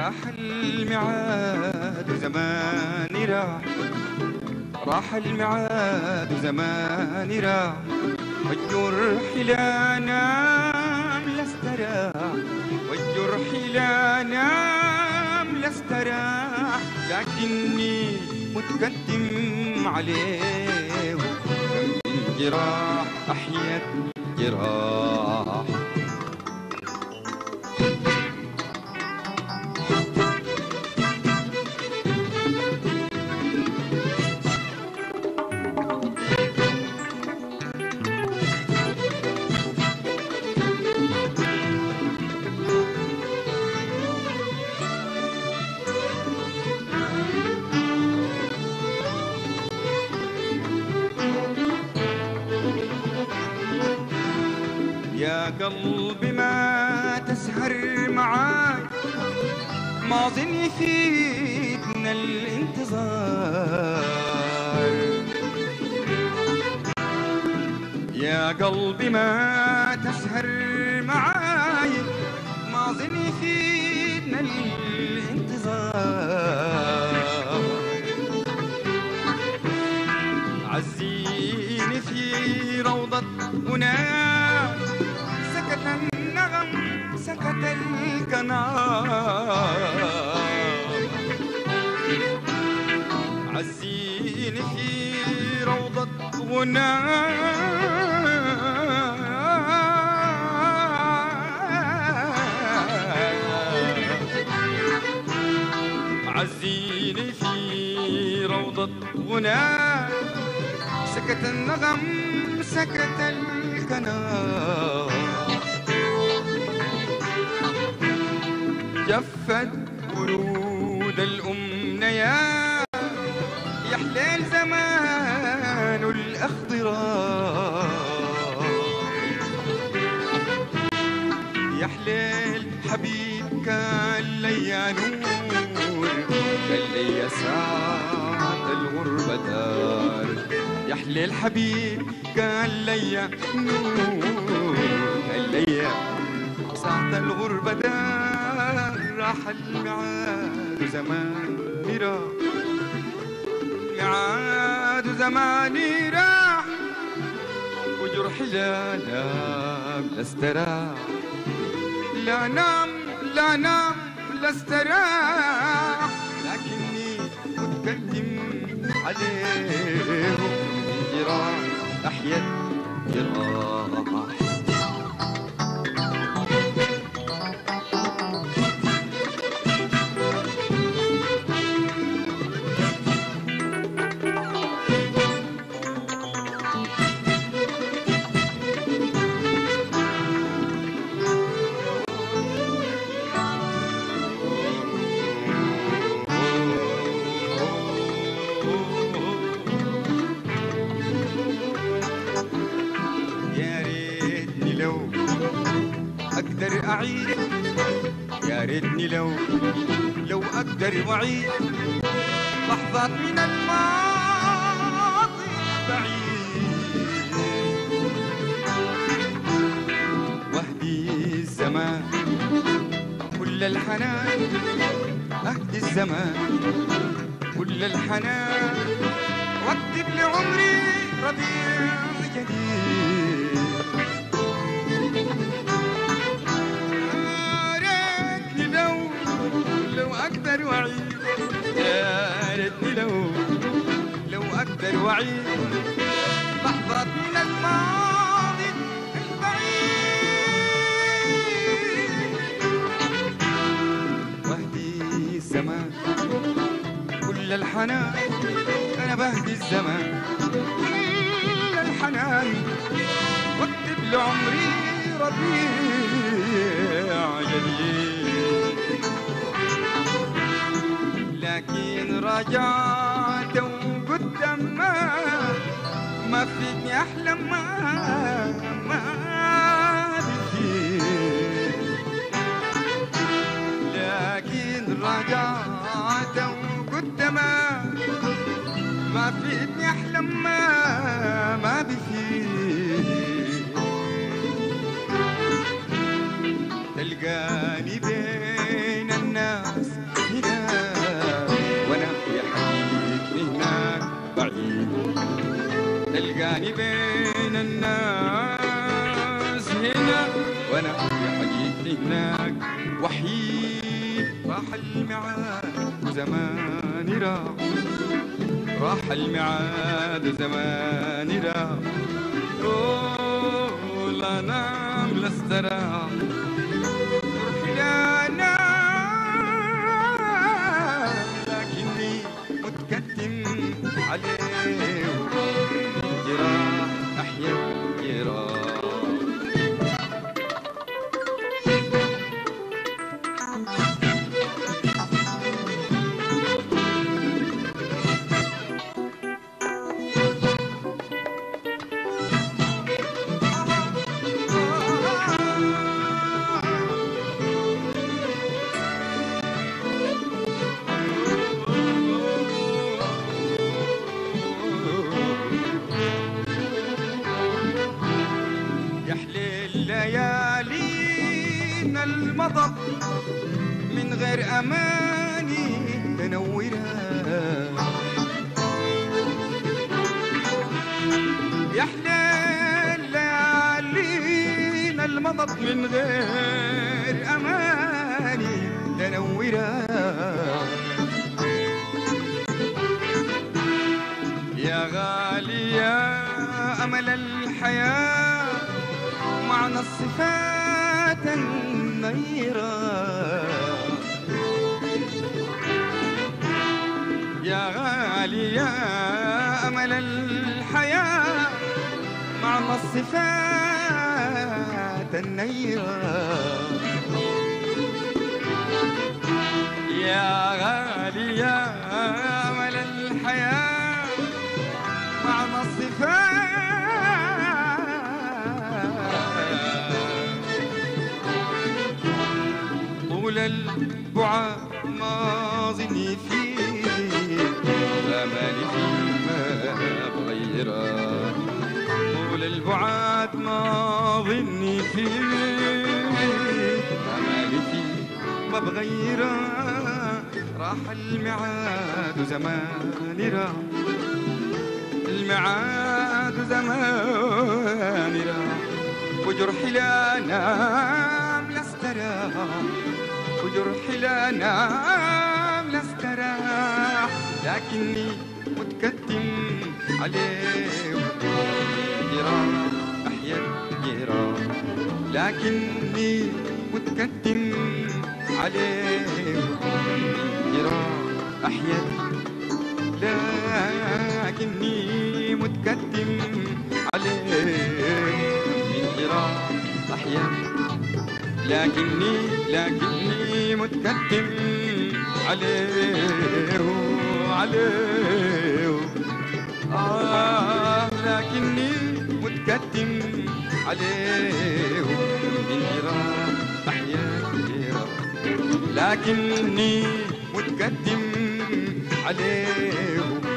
راح الميعاد وزماني راح، راح الميعاد وزماني راح، والجرح لا نام لا استراح، والجرح لا نام لا استراح، لكني متقدم عليه الجراح أحيت الجراح. يا قلبي ما تسهر معاي، ماضٍ يفيدنا الانتظار. يا قلبي ما تسهر معاي، ماضٍ يفيدنا الانتظار. عزيني في روضة هناك، سكت النغم سكت الكنار. عزيني في روضة غناك، عزيني في روضة غناك، سكت النغم سكت الكنار. جفت ورود الأمنيات، يحلى الزمان الأخضرار. يحلى الحبيب كان ليا نور، كان ليا ساعة الغربة دار. يحلى الحبيب كان ليا نور، كان ليا ساعة الغربة دار. راح الميعاد وزماني راح، الميعاد وزماني راح، وجرحي لا نام لا استراح. لا نام لا نام لا استراح، لكني متقدم عليهم جراح أحيت جراح. أقدر أعيد، يا ريتني لو أقدر وأعيد لحظات من الماضي بعيد، وأهدي الزمان كل الحنان، أهدي الزمان كل الحنان، واكتب لعمري ربيع جديد. أقدر وأعيد، يا ريتني لو أقدر وأعيد لحظات من الماضي البعيد، وأهدي الزمان كل الحنان. أنا بهدي الزمان كل الحنان، واكتب لعمري ربيع جديد. لكن رجعت وقدام ما فيني أحلم ما بفيد. لكن رجعت وقدام ما فيني أحلم ما بفيد. تلقاني بين الناس تلقاني بين الناس هنا وانا يا حقيقتي هناك وحيد. راح الميعاد وزماني راح الميعاد وزماني لا انام لا استراح لا انام لكني متكتم عليه جراح احيا جراح. ليالينا المضت من غير أماني تنورة يا حليل ليالينا المضت من غير أماني تنورة يا غالي يا أمل الحياة معنى الصفات النيرة يا غالي يا أمل الحياة معنى الصفات النيرة يا غالي يا أمل الحياة معنى الصفات طول البعاد ما ظني فيه أمالي فيه ما بغيره طول البعاد ما ظني فيه أمالي فيه ما بغيره راح الميعاد وزماني راح الميعاد وزماني راح وجرحي لا نام لا استراح وجرحي لا نام لا استراح لكني متكتم عليه جراح أحيا جراح لكني متكتم عليه جراح أحيا لكني متكتم عليه من جراح أحيا لكني متكتم عليه لكني متكتم عليه من جراح أحيا جراح لكني متكتم عليه